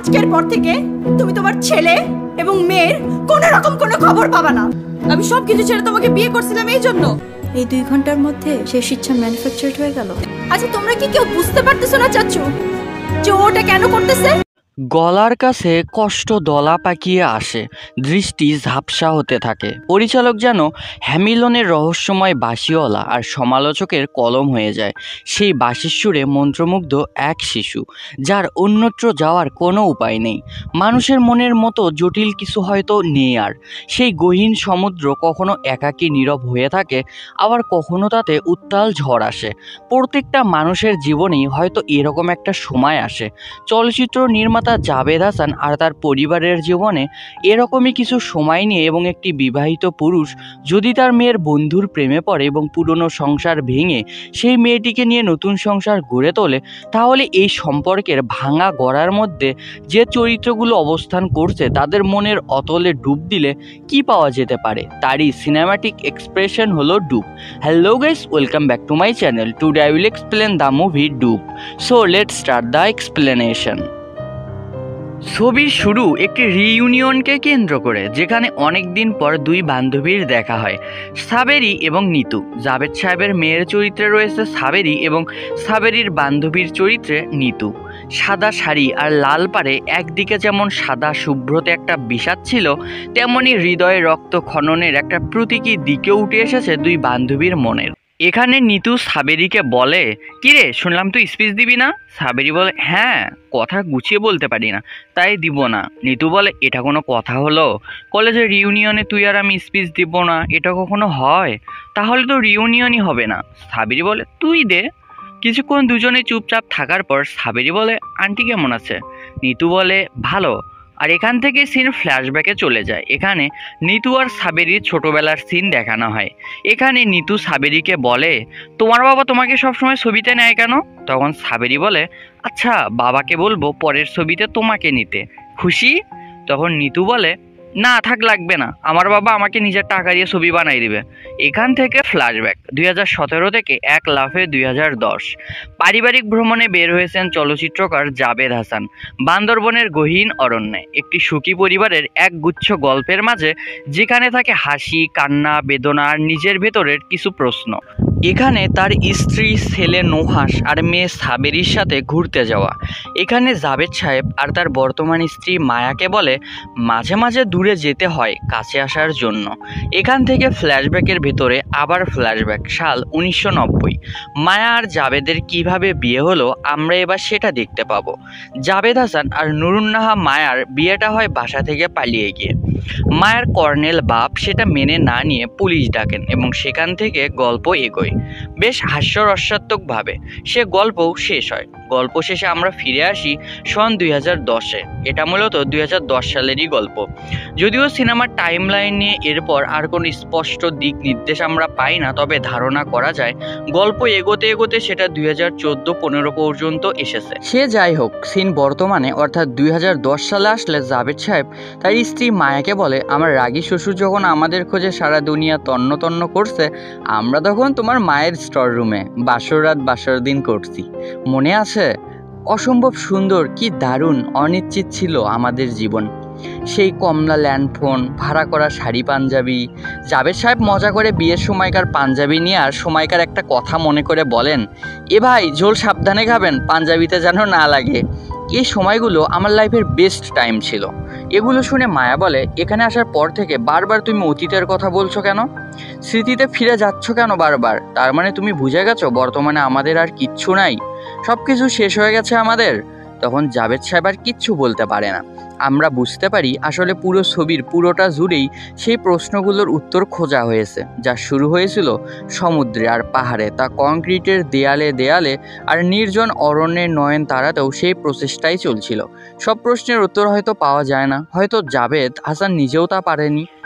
আজকের পর থেকে তুমি তোমার ছেলে এবং মেয়ের কোনো রকম কোনো খবর পাবা না। আমি সবকিছু ছেড়ে তোমাকে বিয়ে করছিলাম এই জন্য। এই 2 ঘন্টার মধ্যে শেষ ইচ্ছা ম্যানুফ্যাকচারড হয়ে গেল। আচ্ছা তোমরা কি কেউ বুঝতে পারতেছো না চাচ্ছু যে ওটা কেন করতেছে? গলার কাছে কষ্ট দলা পাকিয়ে আসে, দৃষ্টি ঝাপসা হতে থাকে। পরিচালক যেন হ্যামিলনের রহস্যময় বাঁশিওয়ালা আর সমালোচকের কলম হয়ে যায়। সেই বাঁশির সুরে মন্ত্রমুগ্ধ এক শিশু, যার অন্যত্র যাওয়ার কোনো উপায় নেই। মানুষের মনের মতো জটিল কিছু হয়তো নেই আর। সেই গহীন সমুদ্র কখনো একাকী নীরব হয়ে থাকে, আবার কখনো তাতে উত্তাল ঝড় আসে। প্রত্যেকটা মানুষের জীবনেই হয়তো এরকম একটা সময় আসে। চলচ্চিত্র নির্মাতা জাবেদ হাসান আর তার পরিবারের জীবনে এরকমই কিছু সময় নিয়ে এবং একটি বিবাহিত পুরুষ যদি তার মেয়ের বন্ধুর প্রেমে পড়ে এবং পুরনো সংসার ভেঙে সেই মেয়েটিকে নিয়ে নতুন সংসার গড়ে তোলে, তাহলে এই সম্পর্কের ভাঙা গড়ার মধ্যে যে চরিত্রগুলো অবস্থান করছে তাদের মনের অতলে ডুব দিলে কি পাওয়া যেতে পারে, তারই সিনেম্যাটিক এক্সপ্রেশন হলো Doob. Hello guys, welcome back to my channel. Today I will explain the movie Doob. So let's start the explanation. ছবির শুরু একটি রিইউনিয়নকে কেন্দ্র করে, যেখানে অনেক দিন পর দুই বান্ধবীর দেখা হয়, সাবেরি এবং নিতু। জাবেদ সাহেবের মেয়ের চরিত্রে রয়েছে সাবেরি এবং সাবেরির বান্ধবীর চরিত্রে নিতু। সাদা শাড়ি আর লাল পাড়ে একদিকে যেমন সাদা শুভ্রতে একটা বিষাদ ছিল, তেমনি হৃদয়ে রক্ত খননের একটা প্রতীকী দিকেও উঠে এসেছে দুই বান্ধবীর মনের। এখানে নিতু সাবেরিকে বলে, কিরে শুনলাম তুই স্পিচ দিবি না? সাবেরি বলে, হ্যাঁ, কথা গুছিয়ে বলতে পারি না তাই দিব না। নিতু বলে, এটা কোনো কথা হলো? কলেজের রিউনিয়নে তুই আর আমি স্পিচ দিব না, এটা কখনো হয়? তাহলে তো রিউনিয়নই হবে না। সাবেরি বলে, তুই দে। কিছুক্ষণ দুজনে চুপচাপ থাকার পর সাবেরি বলে, আন্টি কেমন আছে? নিতু বলে, ভালো। আর এখান থেকে সিন ফ্ল্যাশব্যাকে চলে যায়। এখানে নিতু আর সাবেরির ছোটবেলার সিন দেখানো হয়। এখানে নিতু সাবেরিকে বলে, তোমার বাবা তোমাকে সবসময় ছবিতে নেয় কেন? তখন সাবেরি বলে, আচ্ছা বাবাকে বলবো পরের ছবিতে তোমাকে নিতে, খুশি? তখন নিতু বলে, না থাক, লাগবে না, আমার বাবা আমাকে নিজের টাকা দিয়ে ছবি বানাই দিবে। এখান থেকে ফ্ল্যাশব্যাক 2017 থেকে এক লাফে 2010। পারিবারিক ভ্রমণে বের হয়েছেন চলচ্চিত্রকার জাবেদ হাসান বান্দরবনের গহীন অরণ্যে, একটি সুখী পরিবারের এক গুচ্ছ গল্পের মাঝে, যেখানে থাকে হাসি, কান্না, বেদনা আর নিজের ভেতরের কিছু প্রশ্ন। এখানে তার স্ত্রী, ছেলে নুহাস আর মেয়ে সাবেরির সাথে ঘুরতে যাওয়া। এখানে জাবেদ সাহেব আর তার বর্তমান স্ত্রী মায়াকে বলে, মাঝে মাঝে দূরে যেতে হয় কাছে আসার জন্য। এখান থেকে ফ্ল্যাশব্যাকের ভেতরে আবার ফ্ল্যাশব্যাক সাল 1990। মায়া আর জাবেদের কিভাবে বিয়ে হলো আমরা এবার সেটা দেখতে পাবো। জাবেদ হাসান আর নুরুন্নাহা মায়ার বিয়েটা হয় বাসা থেকে পালিয়ে গিয়ে। মায়ের কর্নেল বাপ সেটা মেনে না নিয়ে পুলিশ ডাকেন এবং সেখান থেকে গল্প এগোয় বেশ হাস্যরসাত্মকভাবে। সে গল্পও শেষ হয়। গল্প শেষে আমরা ফিরে আসি সন 2010-এ। এটা মূলত 2010 সালেরই গল্প। যদিও সিনেমার টাইম লাইন নিয়ে এরপর আর কোনো স্পষ্ট দিক নির্দেশ আমরা পাই না, তবে ধারণা করা যায় গল্প এগোতে এগোতে সেটা 2014-15 পর্যন্ত এসেছে। সে যাই হোক, সিন বর্তমানে অর্থাৎ 2010 সালে আসলে জাবেদ সাহেব তার স্ত্রী মায়াকে বলে, আমার রাগী শ্বশুর যখন আমাদের খোঁজে সারা দুনিয়া তন্ন তন্ন করছে, আমরা তখন তোমার মায়ের স্টোর রুমে বাসর রাত বাসর দিন করছি, মনে আছে? অসম্ভব সুন্দর, কি দারুণ অনিশ্চিত ছিল আমাদের জীবন। সেই কমলা ল্যান্ডফোন, ভাড়া করা শাড়ি, পাঞ্জাবি। জাবেদ সাহেব মজা করে বিয়ের সময়কার পাঞ্জাবি নিয়ে আর সময়কার একটা কথা মনে করে বলেন, এ ভাই ঝোল সাবধানে খাবেন, পাঞ্জাবিতে যেন না লাগে। এই সময়গুলো আমার লাইফের বেস্ট টাইম ছিল। এগুলো শুনে মায়া বলে, এখানে আসার পর থেকে বারবার তুমি অতীতের কথা বলছো কেন? স্মৃতিতে ফিরে যাচ্ছ কেন বারবার? তার মানে তুমি বুঝে গেছো বর্তমানে আমাদের আর কিচ্ছু নাই, সব কিছু শেষ হয়ে গেছে আমাদের? তখন জাবেদ সাহেব আর কিচ্ছু বলতে পারে না। আমরা বুঝতে পারি আসলে পুরো ছবির পুরোটা জুড়েই সেই প্রশ্নগুলোর উত্তর খোঁজা হয়েছে, যা শুরু হয়েছিল সমুদ্রে আর পাহাড়ে, তা কংক্রিটের দেয়ালে দেয়ালে আর নির্জন অরণ্যের নয়ন তারাতেও সেই প্রচেষ্টাই চলছিল। সব প্রশ্নের উত্তর হয়তো পাওয়া যায় না, হয়তো জাবেদ হাসান নিজেও তা পারেনি।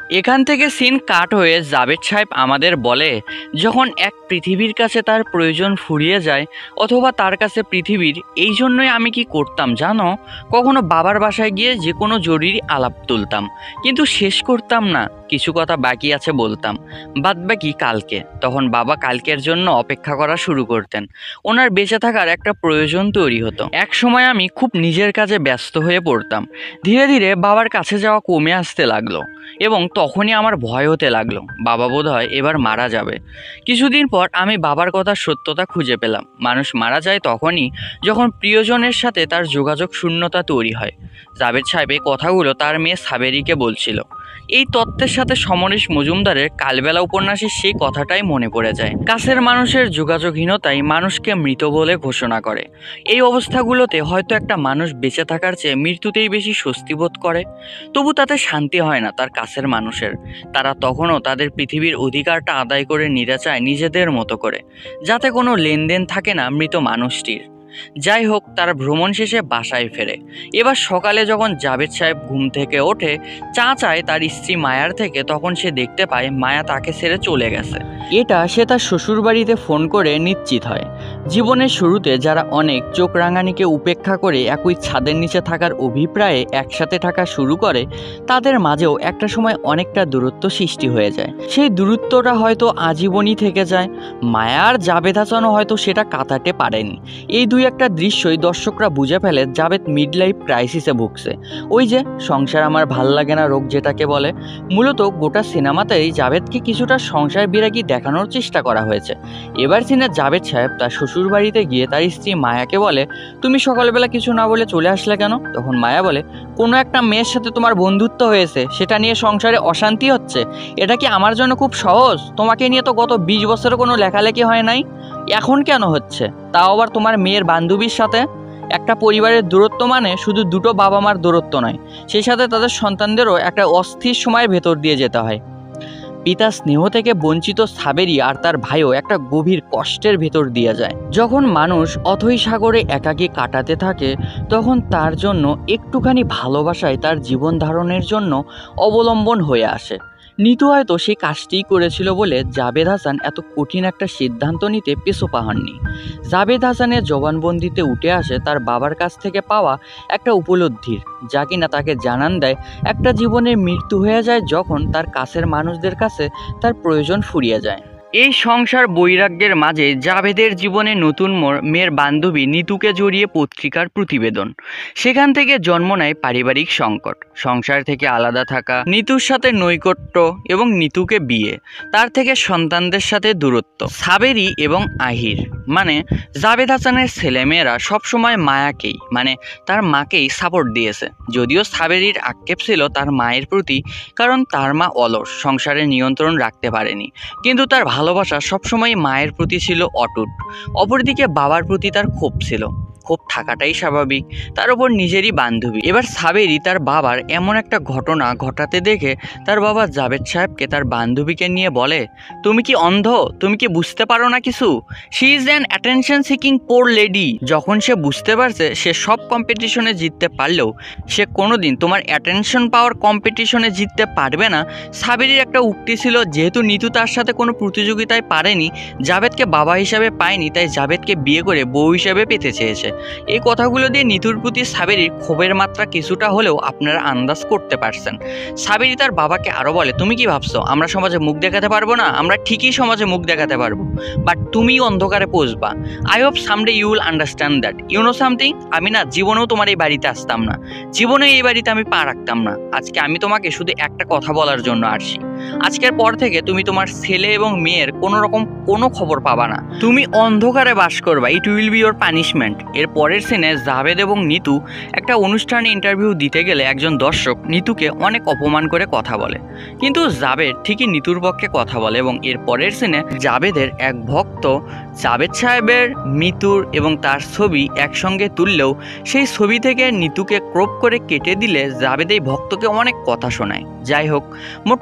এখান থেকে সিন কাট হয়ে জাবেদ সাহেব আমাদের বলে, যখন এক পৃথিবীর কাছে তার প্রয়োজন ফুরিয়ে যায় অথবা তার কাছে পৃথিবীর, এই জন্যই আমি কি করতাম জানো, কখনো বাবার বাসায় গিয়ে যে কোনো জরুরি আলাপ তুলতাম, কিন্তু শেষ করতাম না, কিছু কথা বাকি আছে বলতাম, বাদ বাকি কালকে। তখন বাবা কালকের জন্য অপেক্ষা করা শুরু করতেন। ওনার বেঁচে থাকার একটা প্রয়োজন তৈরি হতো। এক সময় আমি খুব নিজের কাজে ব্যস্ত হয়ে পড়তাম। ধীরে ধীরে বাবার কাছে যাওয়া কমে আসতে লাগলো এবং তখনই আমার ভয় হতে লাগলো, বাবা বোধহয় এবার মারা যাবে। কিছুদিন পর আমি বাবার কথার সত্যতা খুঁজে পেলাম। মানুষ মারা যায় তখনই যখন প্রিয়জনের সাথে তার যোগাযোগ শূন্যতা তৈরি হয়। জাবেদ সাহেব এই কথাগুলো তার মেয়ে সাবেরিকে বলছিল। এই তত্ত্বের সাথে সমরেশ মজুমদারের কালবেলা উপন্যাসের সেই কথাটাই মনে পড়ে যায়। কাছের মানুষের যোগাযোগহীনতাই মানুষকে মৃত বলে ঘোষণা করে। এই অবস্থাগুলোতে হয়তো একটা মানুষ বেঁচে থাকার চেয়ে মৃত্যুতেই বেশি স্বস্তি বোধ করে, তবু তাতে শান্তি হয় না তার কাছের মানুষের। তারা তখনও তাদের পৃথিবীর অধিকারটা আদায় করে নিতে চায় নিজেদের মতো করে, যাতে কোনো লেনদেন থাকে না মৃত মানুষটির। যাই হোক, তার ভ্রমণ শেষে বাসায় ফেরে। এবার সকালে যখন জাবেদ সাহেব ঘুম থেকে ওঠে, চা চায় তার স্ত্রী মায়ার থেকে, তখন সে দেখতে পায় মায়া তাকে ছেড়ে চলে গেছে। এটা সে তার শ্বশুরবাড়িতে ফোন করে নিশ্চিত হয়। জীবনের শুরুতে যারা অনেক চোখ রাঙানিকে উপেক্ষা করে একই ছাদের নিচে থাকার অভিপ্রায়ে একসাথে থাকা শুরু করে, তাদের মাঝেও একটা সময় অনেকটা দূরত্ব সৃষ্টি হয়ে যায়। সেই দূরত্বটা হয়তো আজীবনই থেকে যায়। মায়া আর জাবেদ হাসানও হয়তো সেটা কাটাতে পারেনি। এই দুই একটা দৃশ্যই দর্শকরা বুঝে ফেলে জাবেদ মিড লাইফ ক্রাইসিসে ভুগছে। ওই যে সংসার আমার ভাল লাগে না রোগ যেটাকে বলে। মূলত গোটা সিনেমাতেই জাবেদকে কিছুটা সংসার বিরাগী দেখানোর চেষ্টা করা হয়েছে। এবার সিনে জাবেদ সাহেব তার শ্বশুর বাড়িতে গিয়ে তার স্ত্রী মায়াকে বলে, তুমি সকালবেলা কিছু না বলে চলে আসলে কেন? তখন মায়া বলে, কোনো একটা মেয়ের সাথে তোমার বন্ধুত্ব হয়েছে, সেটা নিয়ে সংসারে অশান্তি হচ্ছে। এটা কি আমার জন্য খুব সহজ? তোমাকে নিয়ে তো গত 20 বছরে কোনো লেখালেখি হয় নাই, এখন কেন হচ্ছে? তাও আবার তোমার মেয়ের বান্ধবীর সাথে। একটা পরিবারের দূরত্ব মানে শুধু দুটো বাবা মার দূরত্ব নয়, সেই সাথে তাদের সন্তানদেরও একটা অস্থির সময়ের ভেতর দিয়ে যেতে হয়। পিতার স্নেহ থেকে বঞ্চিত সাবেরি আর তার ভাইও একটা গভীর কষ্টের ভেতর দিয়ে যায়। যখন মানুষ অথৈ সাগরে একাকী কাটাতে থাকে, তখন তার জন্য একটুখানি ভালোবাসায় তার জীবন ধারণের জন্য অবলম্বন হয়ে আসে। নিতু হয়তো সেই কাজটিই করেছিল বলে জাবেদ হাসান এত কঠিন একটা সিদ্ধান্ত নিতে পিছু পাহাননি। জাবেদ হাসানের জবানবন্দিতে উঠে আসে তার বাবার কাছ থেকে পাওয়া একটা উপলব্ধির, যা কিনা তাকে জানান দেয় একটা জীবনের মৃত্যু হয়ে যায় যখন তার কাছের মানুষদের কাছে তার প্রয়োজন ফুরিয়ে যায়। এই সংসার বৈরাগ্যের মাঝে জাবেদের জীবনে নতুন মোড় মেয়ের বান্ধবী নিতুকে জড়িয়ে পত্রিকার প্রতিবেদন। সেখান থেকে জন্ম নেয় পারিবারিক সংকট, সংসার থেকে আলাদা থাকা, নিতুর সাথে নৈকট্য এবং নিতুকে বিয়ে, তার থেকে সন্তানদের সাথে দূরত্ব। সাবেরি এবং আহির মানে জাবেদ হাসানের ছেলেমেয়েরা সবসময় মায়াকেই মানে তার মাকেই সাপোর্ট দিয়েছে। যদিও সাবেরির আক্ষেপ ছিল তার মায়ের প্রতি, কারণ তার মা অলস, সংসারে নিয়ন্ত্রণ রাখতে পারেনি, কিন্তু তার ভালোবাসা সবসময় মায়ের প্রতি ছিল অটুট। অপরদিকে বাবার প্রতি তার ক্ষোভ ছিল, ক্ষোভ থাকাটাই স্বাভাবিক, তার উপর নিজেরই বান্ধবী। এবার সাবেরি তার বাবার এমন একটা ঘটনা ঘটাতে দেখে তার বাবা জাবেদ সাহেবকে তার বান্ধবীকে নিয়ে বলে, তুমি কি অন্ধ? তুমি কি বুঝতে পারো না কিছু? She is an attention seeking poor lady. যখন সে বুঝতে পারছে সে সব কম্পিটিশনে জিততে পারলেও সে কোনোদিন তোমার অ্যাটেনশন পাওয়ার কম্পিটিশনে জিততে পারবে না, সাবেরির একটা উক্তি ছিল, যেহেতু নিতু তার সাথে কোনো প্রতিযোগিতায় পারেনি, জাবেদকে বাবা হিসাবে পায়নি, তাই জাবেদকে বিয়ে করে বউ হিসাবে পেতে চেয়েছে। এই কথাগুলো দিয়ে নিতুর প্রতি সাবেরির ক্ষোভের মাত্রা কিছুটা হলেও আপনারা আন্দাজ করতে পারছেন। সাবেরি তার বাবাকে আরো বলে, তুমি কি ভাবছো আমরা সমাজে মুখ দেখাতে পারবো না? আমরা ঠিকই সমাজে মুখ দেখাতে পারবো, বাট তুমি অন্ধকারে পৌঁছবা। I hope someday you will understand that. You know something, আমি না জীবনেও তোমার এই বাড়িতে আসতাম না, জীবনে এই বাড়িতে আমি পা রাখতাম না। আজকে আমি তোমাকে শুধু একটা কথা বলার জন্য আসছি, আজকের পর থেকে তুমি তোমার ছেলে এবং মেয়ের কোনো খবর পাবা না, তুমি অন্ধকারে বাস করবা। It will be your punishment. এর পরের সিনে জাবেদ এবং নিতু একটা অনুষ্ঠানে ইন্টারভিউ দিতে গেলে একজন দর্শক নিতুকে অনেক অপমান করে কথা বলে, কিন্তু জাবেদ ঠিকই নিতুর পক্ষে কথা বলে এবং এর পরের সিনে জাবেদের এক ভক্ত জাবেদ সাহেবের, মিতুর এবং তার ছবি একসঙ্গে তুললেও সেই ছবি থেকে নিতুকে ক্রপ করে কেটে দিলে জাবেদ এই ভক্তকে অনেক কথা শোনায়। যাই হোক, মোট কথা হলো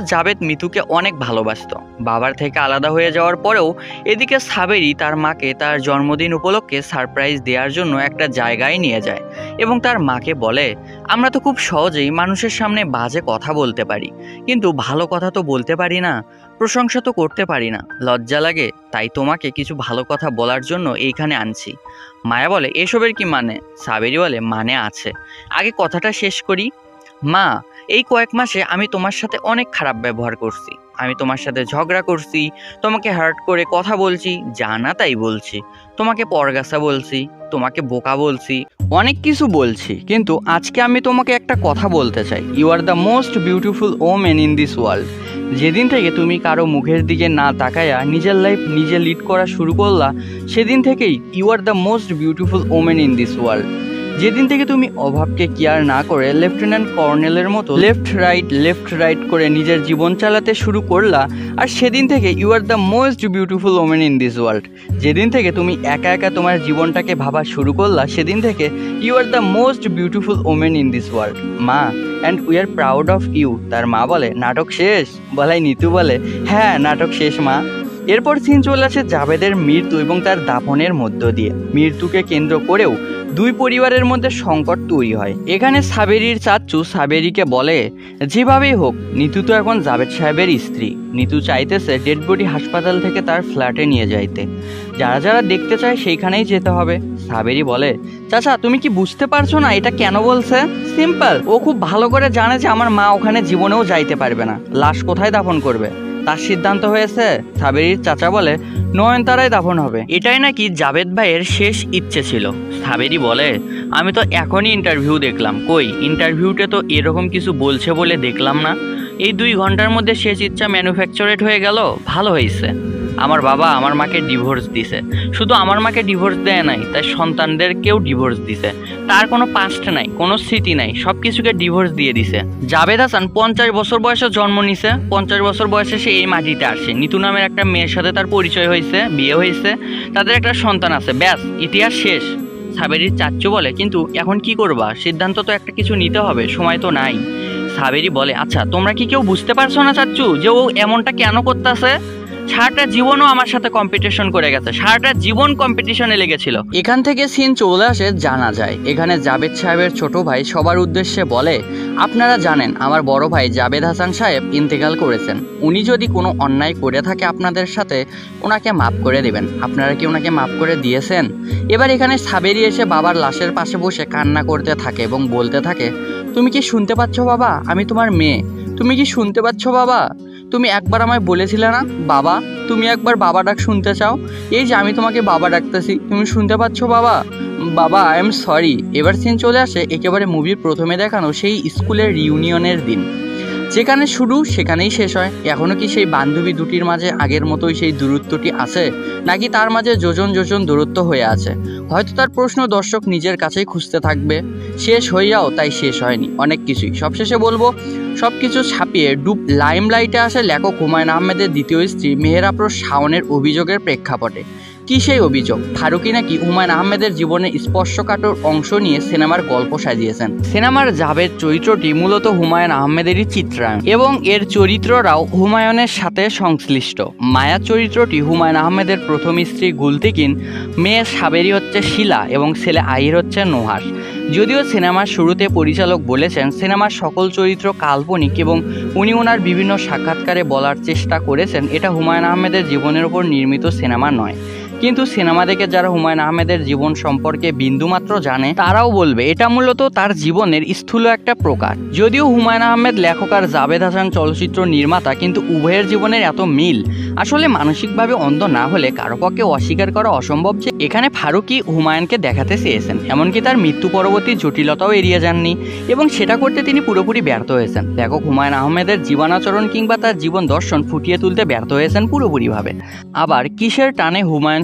জাবেদ মিতুকে অনেক ভালোবাসতো। বাবার থেকে আলাদা হয়ে যাওয়ার পরেও এদিকে সাবেরি তার মাকে তার জন্মদিন উপলক্ষে সারপ্রাইজ দেওয়ার জন্য একটা জায়গায় নিয়ে যায় এবং তার মাকে বলে, আমরা তো খুব সহজেই মানুষের সামনে বাজে কথা বলতে পারি, কিন্তু ভালো কথা তো বলতে পারি না, প্রশংসা তো করতে পারি না, লজ্জা লাগে, তাই তোমাকে কিছু ভালো কথা বলার জন্য এইখানে আনছি। মায়া বলে, এসবের কি মানে? সাবেরি বলে, মানে আছে, আগে কথাটা শেষ করি। মা, এই কয়েক মাসে আমি তোমার সাথে অনেক খারাপ ব্যবহার করছি, আমি তোমার সাথে ঝগড়া করছি, তোমাকে হার্ট করে কথা বলছি, জানা তাই বলছি, তোমাকে পরগাছা বলছি, তোমাকে বোকা বলছি, অনেক কিছু বলছি, কিন্তু আজকে আমি তোমাকে একটা কথা বলতে চাই। You are the most beautiful women in this world. যেদিন থেকে তুমি কারো মুখের দিকে না তাকায়া নিজের লাইফ নিজে লিড করা শুরু করলা, সেদিন থেকেই you are the most beautiful women in this world. যেদিন থেকে তুমি অভাবকে কেয়ার না করে লেফটেন্যান্ট কর্নেলের মতো লেফট রাইট করে নিজের জীবন চালাতে শুরু করলা, আর সেদিন থেকে you are the most beautiful women in this world. যেদিন থেকে তুমি একা একা তোমার জীবনটাকে ভাবা শুরু করলা, সেদিন থেকে you are the most beautiful women in this world মা, and we are proud of you. তার মা বলে, নাটক শেষ? বলাই নিতু বলে, হ্যাঁ নাটক শেষ মা। এরপর সিন চলে আসে জাবেদের মৃত্যু এবং তার দাফনের মধ্য দিয়ে। মৃত্যুকে কেন্দ্র করেও দুই পরিবারের মধ্যে সংকট তৈরি হয়। এখানে সাবেরির চাচ্চু সাবেরিকে বলে, যেভাবেই হোক নিতু তো এখন জাবেদ সাহেবের স্ত্রী, নিতু চাইতেছে ডেড বডি হাসপাতাল থেকে তার ফ্ল্যাটে নিয়ে যাইতে, যারা যারা দেখতে চায় সেইখানেই যেতে হবে। সাবেরি বলে, চাচা তুমি কি বুঝতে পারছো না এটা কেন বলছে? সিম্পল, ও খুব ভালো করে জানে যে আমার মা ওখানে জীবনেও যাইতে পারবে না, লাশ কোথায় দাফন করবে তার সিদ্ধান্ত হয়েছে। সাবেরির চাচা বলে, নয়নতারায় দাফন হবে, এটাই নাকি জাবেদ ভাইয়ের শেষ ইচ্ছে ছিল। সাবেরি বলে, আমি তো এখনই ইন্টারভিউ দেখলাম, কই ইন্টারভিউতে তো এরকম কিছু বলছে বলে দেখলাম না। এই 2 ঘন্টার মধ্যে শেষ ইচ্ছা ম্যানুফ্যাকচারেট হয়ে গেল, ভালো হয়েছে। আমার বাবা আমার মাকে ডিভোর্স দিছে, শুধু আমার মাকে ডিভোর্স দেয় নাই, তাই সন্তানদেরকেও ডিভোর্স দিছে। তার কোনো পাস্ট নাই, কোনো স্মৃতি নাই, সব কিছুকে ডিভোর্স দিয়ে দিছে। জাবেদ হাসান 50 বছর বয়সে জন্ম নিছে, 50 বছর বয়সে সে এই মাটিতে আসে। নিতু নামের একটা মেয়ের সাথে তার পরিচয় হয়েছে, বিয়ে হয়েছে, তাদের একটা সন্তান আছে, ব্যাস ইতিহাস শেষ। সাবেরির চাচ্চু বলে, কিন্তু এখন কি করবা? সিদ্ধান্ত তো একটা কিছু নিতে হবে, সময় তো নাই। সাবেরি বলে, আচ্ছা তোমরা কি কেউ বুঝতে পারছো না চাচ্চু যে ও এমনটা কেন করতেছে? সারাটা জীবনও আমার সাথে কম্পিটিশন করে গেছে, সারাটা জীবন কম্পিটিশনে লেগেছিল। এখান থেকে সিন চলে আসে জানা যায়। এখানে জাবেদ সাহেবের ছোট ভাই সবার উদ্দেশ্যে বলে, আপনারা জানেন আমার বড় ভাই জাবেদ হাসান সাহেব ইন্তেকাল করেছেন, উনি যদি কোনো অন্যায় করে থাকে আপনাদের সাথে, ওনাকে মাফ করে দেবেন। আপনারা কি ওনাকে মাফ করে দিয়েছেন? এবার এখানে সাবেরি এসে বাবার লাশের পাশে বসে কান্না করতে থাকে এবং বলতে থাকে, তুমি কি শুনতে পাচ্ছ বাবা, আমি তোমার মেয়ে, তুমি কি শুনতে পাচ্ছ বাবা? তুমি একবার আমায় বলেছিলে না বাবা, তুমি একবার বাবা ডাক শুনতে চাও, এই যে আমি তোমাকে বাবা ডাকতেছি, তুমি শুনতে পাচ্ছ বাবা? বাবা আই এম সরি। এবার সিন চলে আসে একেবারে মুভির প্রথমে দেখানো সেই স্কুলের রিউনিয়নের দিন, যেখানে শুরু সেখানেই শেষ হয়। এখনো কি সেই বান্ধবী দুটির মাঝে আগের মতোই সেই দূরত্বটি আছে, নাকি তার মাঝে যোজন যোজন দূরত্ব হয়ে আছে? হয়তো তার প্রশ্ন দর্শক নিজের কাছেই খুঁজতে থাকবে। শেষ হইয়াও তাই শেষ হয়নি, অনেক কিছুই। সবশেষে বলবো, সবকিছু ছাপিয়ে ডুব লাইমলাইটে আসে লেখক হুমায়ুন আহমেদের দ্বিতীয় স্ত্রী মেহের আফরোজ শাওনের অভিযোগের প্রেক্ষাপটে। কি সেই অভিযোগ? ফারুকি নাকি হুমায়ুন আহমেদের জীবনের স্পর্শকাতর অংশ নিয়ে সিনেমার গল্প সাজিয়েছেন। সিনেমার জাবেদ চরিত্রটি মূলত হুমায়ুন আহমেদেরই চিত্রায়ন এবং এর চরিত্ররাও হুমায়ুনের সাথে সংশ্লিষ্ট। মায়া চরিত্রটি হুমায়ুন আহমেদের প্রথম স্ত্রী গুলতিকিন, মেয়ে সাবেরি হচ্ছে শিলা এবং ছেলে আহির হচ্ছে নুহাস। যদিও সিনেমার শুরুতে পরিচালক বলেছেন সিনেমার সকল চরিত্র কাল্পনিক এবং উনি ওনার বিভিন্ন সাক্ষাৎকারে বলার চেষ্টা করেছেন এটা হুমায়ুন আহমেদের জীবনের উপর নির্মিত সিনেমা নয়, কিন্তু সিনেমা দেখে যারা হুমায়ুন আহমেদের জীবন সম্পর্কে বিন্দুমাত্র জানে তারাও বলবে এটা মূলত তার জীবনের স্থূল একটা প্রকার। যদিও হুমায়ুন আহমেদ লেখক আর জাবেদ হাসান চলচ্চিত্র নির্মাতা, কিন্তু উভয়ের জীবনের এত মিল আসলে মানসিকভাবে অন্ধ না হলে কারো পক্ষে অস্বীকার করা অসম্ভব যে এখানে ফারুকি হুমায়ুনকে দেখাতে চেয়েছেন। এমনকি তার মৃত্যু পরবর্তী জটিলতাও এড়িয়ে যাননি এবং সেটা করতে তিনি পুরোপুরি ব্যর্থ হয়েছেন। লেখক হুমায়ুন আহমেদের জীবনাচরণ কিংবা তার জীবন দর্শন ফুটিয়ে তুলতে ব্যর্থ হয়েছেন পুরোপুরিভাবে। আবার কিসের টানে হুমায়ুন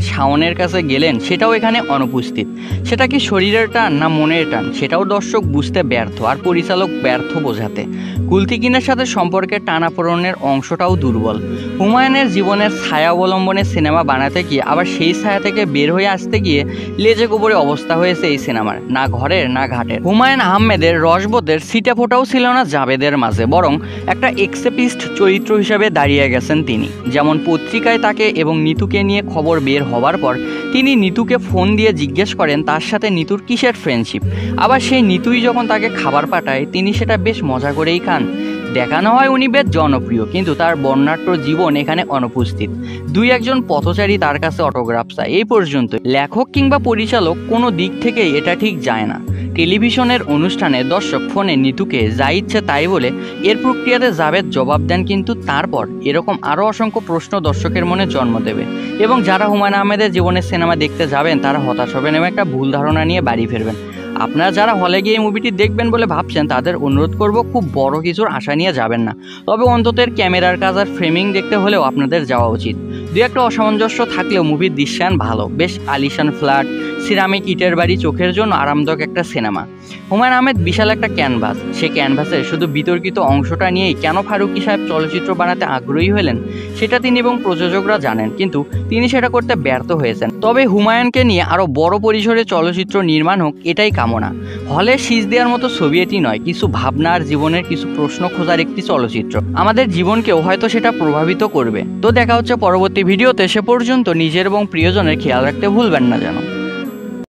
শাওনের কাছে গেলেন সেটাও এখানে অনুপস্থিত। সেটা কি শরীরের টান না মনের টান সেটাও দর্শক বুঝতে ব্যর্থ আর পরিচালক ব্যর্থ বোঝাতে। কুলথিকিনের সাথে সম্পর্কের টানাপোড়েনের অংশটাও দুর্বল। হুমায়ুনের জীবনের ছায়া অবলম্বনে সিনেমা বানাতে গিয়ে আবার সেই ছায়া থেকে বের হয়ে আসতে গিয়ে লেজে গোবরে অবস্থা হয়েছে এই সিনেমার, না ঘরের না ঘাটের। হুমায়ুন আহমেদের রসবোধের সিটা ফোটাও ছিল না জাবেদের মাঝে, বরং একটা এক্সেপিস্ট চরিত্র হিসেবে দাঁড়িয়ে গেছেন তিনি। যেমন পত্রিকায় তাকে এবং নিতুকে নিয়ে খবর বের হবার পর তিনি নিতুকে ফোন দিয়ে জিজ্ঞেস করেন তার সাথে নিতুর কিসের ফ্রেন্ডশিপ। আবার সেই নিতুই যখন তাকে খাবার পাঠায় তিনি সেটা বেশ মজা করেই খান। দেখানো হয় উনি বেশ জনপ্রিয়, কিন্তু তার বর্ণাঢ্য জীবন এখানে অনুপস্থিত। দুই একজন পথচারী তার কাছে অটোগ্রাফ চায়, এই পর্যন্ত। লেখক কিংবা পরিচালক কোনো দিক থেকেই এটা ঠিক যায় না। টেলিভিশনের অনুষ্ঠানে দর্শক ফোনে নিতুকে যা ইচ্ছে তাই বলে এর প্রক্রিয়াতে জাবেদ জবাব দেন, কিন্তু তারপর এরকম আরও অসংখ্য প্রশ্ন দর্শকের মনে জন্ম দেবে এবং যারা হুমায়ুন আহমেদের জীবনের সিনেমা দেখতে যাবেন তারা হতাশ হবেন এবং একটা ভুল ধারণা নিয়ে বাড়ি ফিরবেন। আপনারা যারা হলে গিয়ে এই মুভিটি দেখবেন বলে ভাবছেন তাদের অনুরোধ করব খুব বড় কিছুর আশা নিয়ে যাবেন না, তবে অন্তত এর ক্যামেরার কাজ আর ফ্রেমিং দেখতে হলেও আপনাদের যাওয়া উচিত। দু একটা অসামঞ্জস্য থাকলেও মুভির দৃশ্যায়ন ভালো, বেশ আলিশান ফ্ল্যাট, সিরামিক ইটের বাড়ি, চোখের জন্য আরামদায়ক একটা সিনেমা। হুমায়ুন আহমেদ বিশাল একটা ক্যানভাস, সে ক্যানভাসে শুধু বিতর্কিত অংশটা নিয়েই কেন ফারুকী সাহেব চলচ্চিত্র বানাতে আগ্রহী হলেন সেটা তিনি এবং প্রযোজকরা জানেন, কিন্তু তিনি সেটা করতে ব্যর্থ হয়েছেন। তবে হুমায়ুনকে নিয়ে আরও বড় পরিসরে চলচ্চিত্র নির্মাণ হোক এটাই কামনা। হলে শীষ দেওয়ার মতো ছবি এটি নয়, কিছু ভাবনা আর জীবনের কিছু প্রশ্ন খোঁজার একটি চলচ্চিত্র। আমাদের জীবনকেও হয়তো সেটা প্রভাবিত করবে। তো দেখা হচ্ছে পরবর্তী ভিডিওতে, সে পর্যন্ত নিজের এবং প্রিয়জনের খেয়াল রাখতে ভুলবেন না যেন।